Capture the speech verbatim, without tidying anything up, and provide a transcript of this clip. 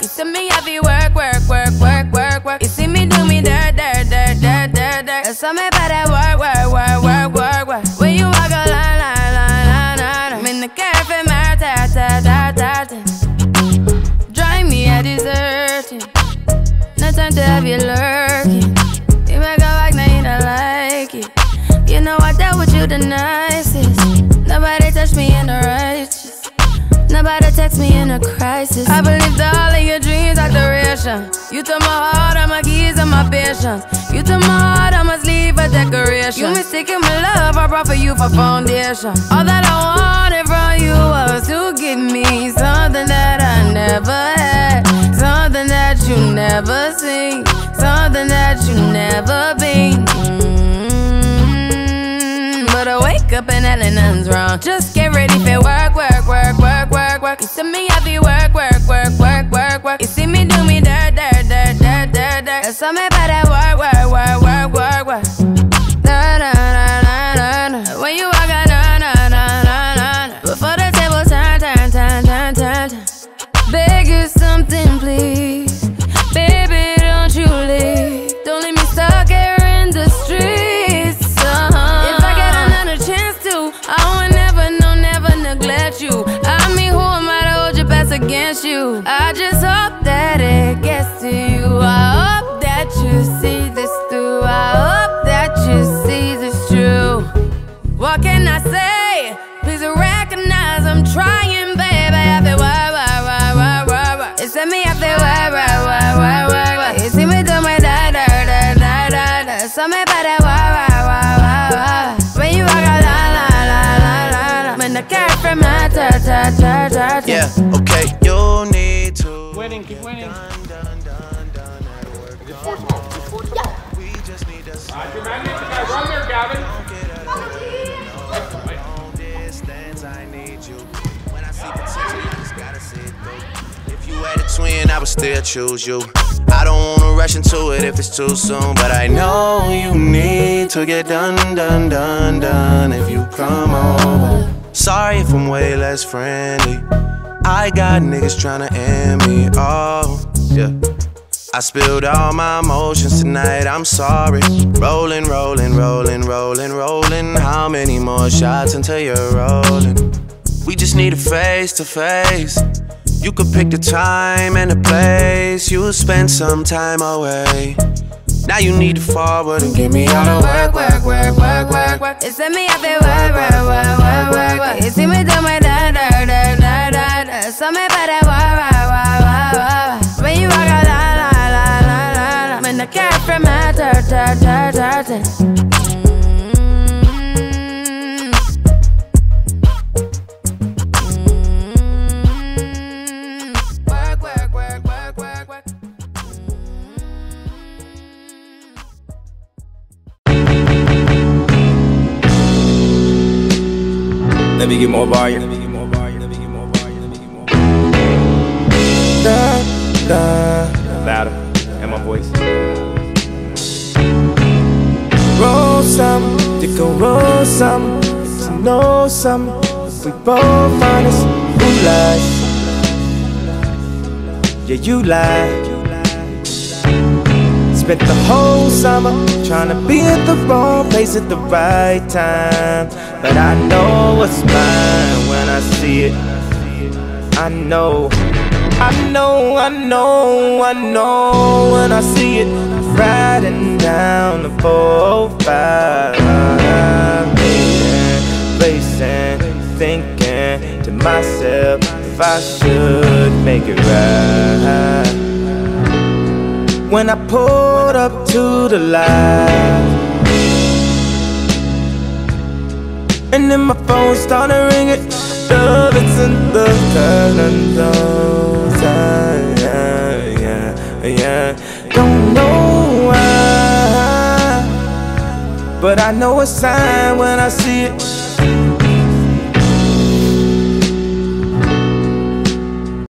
You see me heavy work, work, work, work, work, work. You see me do me dirt, dirt, dirt, dirt, dirt, dirt. There's something about that work, work, work, work, work, work. When you walk a line, line, line, line, line. I'm in the cafe, my ta, ta, ta, ta, ta. Drive me a deserting. No time to have you lurking. You make a like, now you don't like it. You know I dealt with you the nicest. Nobody touched me in the righteous. Nobody text me in a crisis. I believed all of your dreams are duration. You took my heart, all my keys, and my patience. You took my heart, I must leave a decoration. You mistaken my love, I brought for you for foundation. All that I wanted from you was to give me something that I never had, something that you never seen, something that you never been. Mm-hmm. But I wake up and hell and nothing's wrong. Just get ready for work, work, work, work, work, work. You see me heavy work, work, work, work, work, work. You see me do me dirt, dirt, dirt, dirt, dirt, dirt. There's something about that work, work, work, work, work, work. Na na na na na na. When you walk out, na na na na na. Before the table turn, turn, turn, turn, turn, turn. Beg you something, please. Baby, don't you leave. Don't leave me stuck here in the streets. Uh-huh. If I get another chance to, I would never, no, never neglect you. I mean, who am I to hold your best against you? I just hope that it gets to you. I hope that you see this through. I hope that you see this true. What can I say? Please recognize I'm trying, baby. I feel why, why, why, why, why, why. It's me, I feel why, why, why, why, why, why. You see me do my da, da, da, da, da, da. Something about that why, why, why, why, why. When you walk out, la, la, la, la, la, la. When the cat from my ta, ta, ta, ta, ta. Yeah, okay, you need to. Winning, keep winning. Done, done, done, done at work. Just force them all. Just force them all. We just need to Alright, your man needs to guy. Run there, Gavin. Long distance, I need you. When I see potential, I just gotta see it through. If you had a twin, I would still choose you. I don't wanna rush into it if it's too soon, but I know you need to get done, done, done, done if you come over. Sorry if I'm way less friendly. I got niggas tryna end me, oh, yeah. I spilled all my emotions tonight, I'm sorry. Rolling, rolling, rolling, rolling, rolling. How many more shots until you're rolling? We just need a face to face. You could pick the time and the place. You'll spend some time away. Now you need to forward and give me all the work, work, work, work, work, work. It's me, I feel work, work, work, work, work, work. You see me do my da, da, da, da, da, da. Something about that work, work, work, work, work. When you walk out, la, la, la, la, la, la. When the cat from my ta, ta, ta, ta, ta. Let me get more volume. Let me get more volume. Let me get more volume. Let me get more volume. Da, da. Louder. And my voice. Roll some, you can roll some. To know some. If we both honest, who lies? Yeah, you lie. Spent the whole summer trying to be at the wrong place at the right time. But I know what's mine when I see it. I know, I know, I know, I know when I see it. Riding down the four oh five, racing, racing, thinking to myself if I should make it right. When I pulled up to the light, and then my phone started ringing. Love, it's in the those, yeah, yeah, yeah. Don't know why, but I know a sign when I see it.